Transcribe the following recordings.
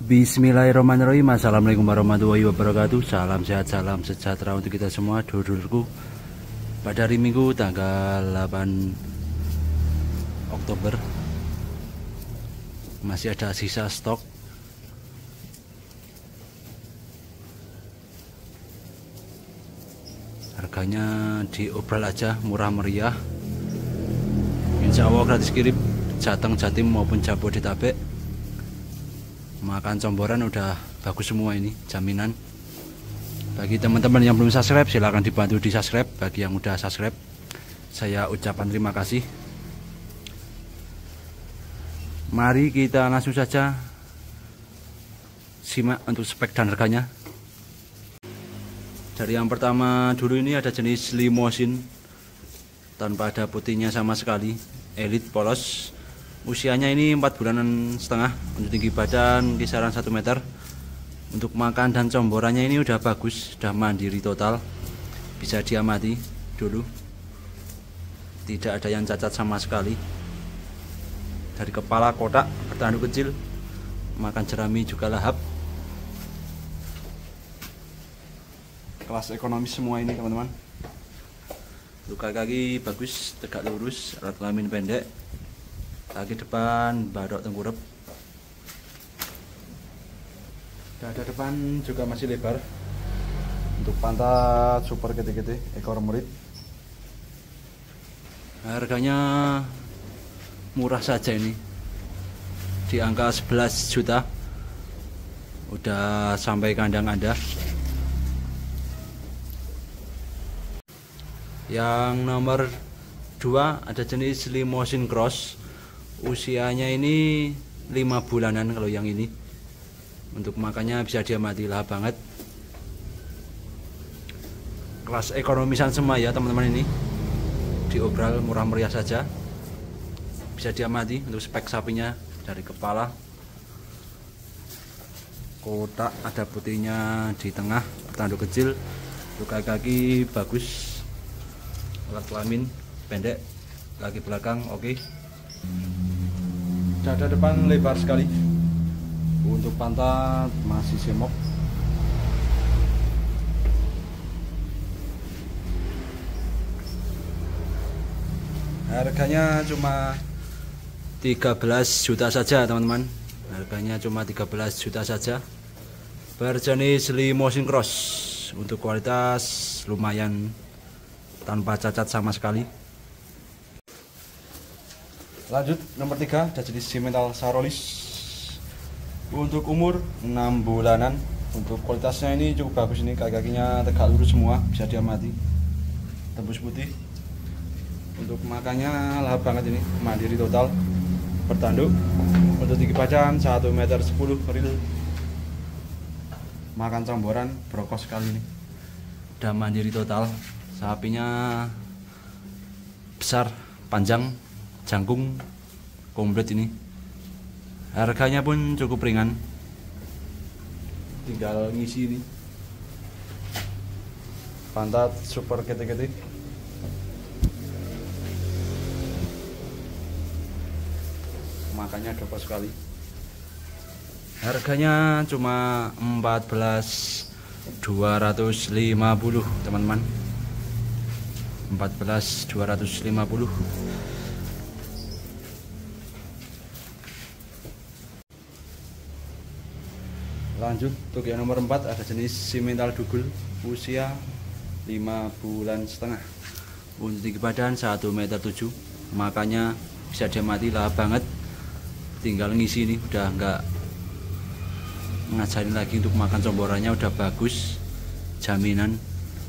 Bismillahirrahmanirrahim. Assalamualaikum warahmatullahi wabarakatuh. Salam sehat, salam sejahtera untuk kita semua, dulurku. Pada hari Minggu tanggal 8 Oktober masih ada sisa stok. Harganya diobral aja, murah meriah. Insya Allah gratis kirim Jateng, Jatim maupun Jabodetabek. Makan comboran udah bagus semua, ini jaminan. Bagi teman-teman yang belum subscribe, silahkan dibantu di subscribe. Bagi yang udah subscribe, saya ucapkan terima kasih. Mari kita langsung saja simak untuk spek dan harganya. Dari yang pertama dulu, ini ada jenis limousine tanpa ada putihnya sama sekali, elite polos. Usianya ini 4,5 bulan. Untuk tinggi badan kisaran 1 meter. Untuk makan dan comborannya ini udah bagus, sudah mandiri total. Bisa diamati dulu, tidak ada yang cacat sama sekali. Dari kepala kotak, bertanduk kecil, makan jerami juga lahap. Kelas ekonomis semua ini, teman-teman. Luka kaki bagus, tegak lurus, alat kelamin pendek. Kaki depan badok tengkurep. Dada depan juga masih lebar. Untuk pantat super gede-gede, ekor merit. Harganya murah saja, ini di angka 11 juta udah sampai kandang Anda. Yang nomor 2 ada jenis limousine cross. Usianya ini 5 bulanan kalau yang ini. Untuk makannya bisa diamati, lahap banget. Kelas ekonomisan semua ya, teman-teman. Ini diobral murah meriah saja. Bisa diamati untuk spek sapinya. Dari kepala kotak, ada putihnya di tengah, bertanduk kecil. Luka kaki bagus, alat kelamin pendek, kaki belakang oke. Dada depan lebar sekali. Untuk pantat masih semok. Harganya cuma 13 juta saja, teman-teman. Harganya cuma 13 juta saja. Berjenis limousine cross. Untuk kualitas lumayan, tanpa cacat sama sekali. Lanjut nomor 3 ada jenis Simmental Sarolis. Untuk umur 6 bulanan. Untuk kualitasnya ini cukup bagus, ini kaki-kakinya tegak lurus semua, bisa diamati. Tembus putih. Untuk makannya lahap banget, ini mandiri total, bertanduk. Untuk tinggi badan 1,10 meter real. Makan comboran brokos sekali, ini udah mandiri total. Sapinya besar, panjang, jangkung komplit ini. Harganya pun cukup ringan, tinggal ngisi ini. Pantat super kete-kete. Makannya dopos sekali. Harganya cuma 14.250, teman-teman. 14.250. Lanjut untuk yang nomor 4 ada jenis Simmental Dugul. Usia 5,5 bulan. Untuk tinggi badan 1,7 meter. Makannya bisa diamati, lahap banget. Tinggal ngisi, ini udah nggak ngajarin lagi. Untuk makan comborannya udah bagus, jaminan.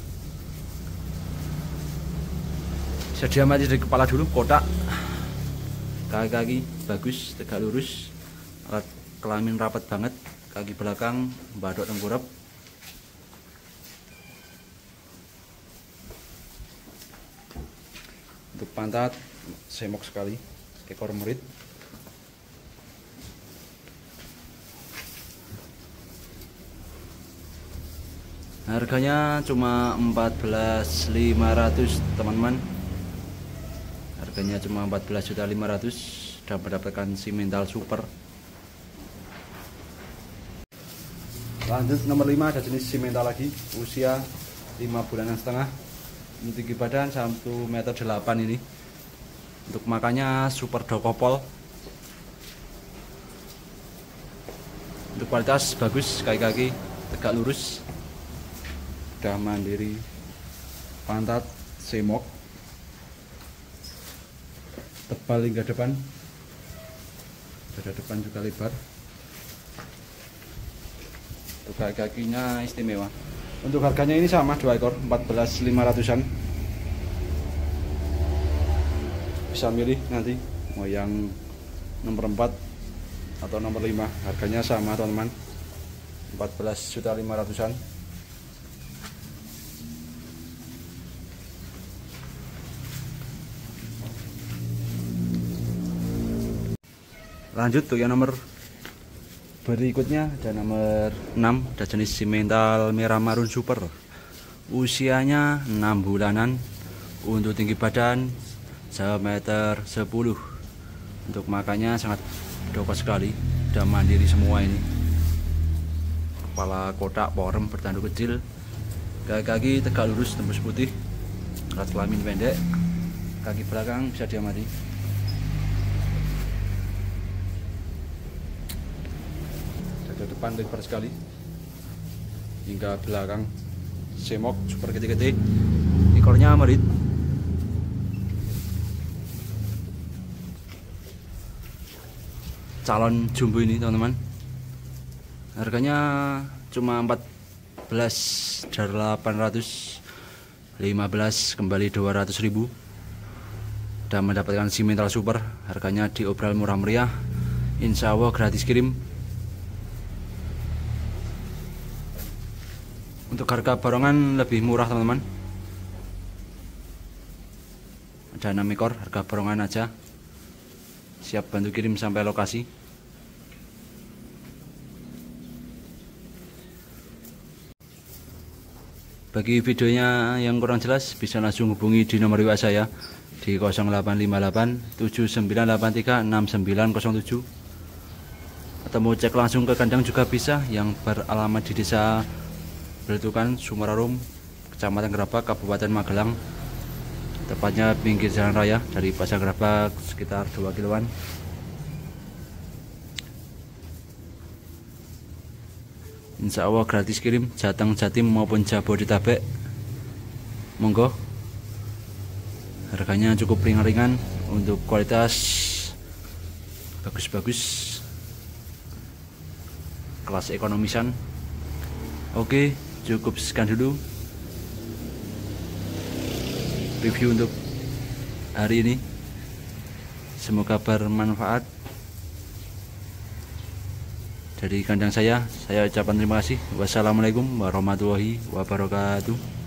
Bisa diamati dari kepala dulu, kotak. Kaki-kaki bagus, tegak lurus, alat kelamin rapat banget. Kaki belakang badok tengkurap. Untuk pantat semok sekali, ekor merit. Harganya cuma 14.500, teman-teman. Harganya cuma 14.500.000 dan mendapatkan Simmental super. Lanjut nomor 5 ada jenis simental lagi, usia 5,5 bulan. Untuk tinggi badan 1,8 meter ini. Untuk makannya super dokopol. Untuk kualitas bagus, kaki-kaki tegak lurus, udah mandiri, pantat semok, tebal hingga depan, dada depan juga lebar. Untuk kaki-kakinya istimewa. Untuk harganya ini sama, 2 ekor 14.500-an. Bisa milih nanti mau yang nomor 4 atau nomor 5, harganya sama teman-teman, 14.500-an. Lanjut tuh yang nomor berikutnya ada nomor 6, ada jenis simental merah marun super, usianya 6 bulanan. Untuk tinggi badan 1,10 meter. Untuk makannya sangat dokos sekali, udah mandiri semua ini. Kepala kotak, porem, bertanduk kecil, kaki-kaki tegak lurus, tembus putih, ras kelamin pendek, kaki belakang bisa diamati. Dada depan lebar sekali hingga belakang semok, super gede-gede, ekornya merit. Calon jumbo ini teman-teman, harganya cuma 14.815, kembali 200.000, dan mendapatkan simental super. Harganya diobral murah meriah, insya Allah gratis kirim. Untuk harga borongan lebih murah teman-teman, ada 6 ekor, harga borongan aja, siap bantu kirim sampai lokasi. Bagi videonya yang kurang jelas bisa langsung hubungi di nomor WA saya di 0858 7983 6907, atau mau cek langsung ke kandang juga bisa, yang beralamat di Desa Bletukan, Sumararum, Kecamatan Gerabak, Kabupaten Magelang. Tepatnya pinggir jalan raya dari Pasar Gerabak, sekitar 2 kiloan. Insya Allah gratis kirim, Jateng, Jatim maupun Jabodetabek. Monggo. Harganya cukup ringan-ringan, untuk kualitas bagus-bagus, kelas ekonomisan. Oke, cukup sekian dulu review untuk hari ini. Semoga bermanfaat. Dari kandang saya ucapkan terima kasih. Wassalamualaikum warahmatullahi wabarakatuh.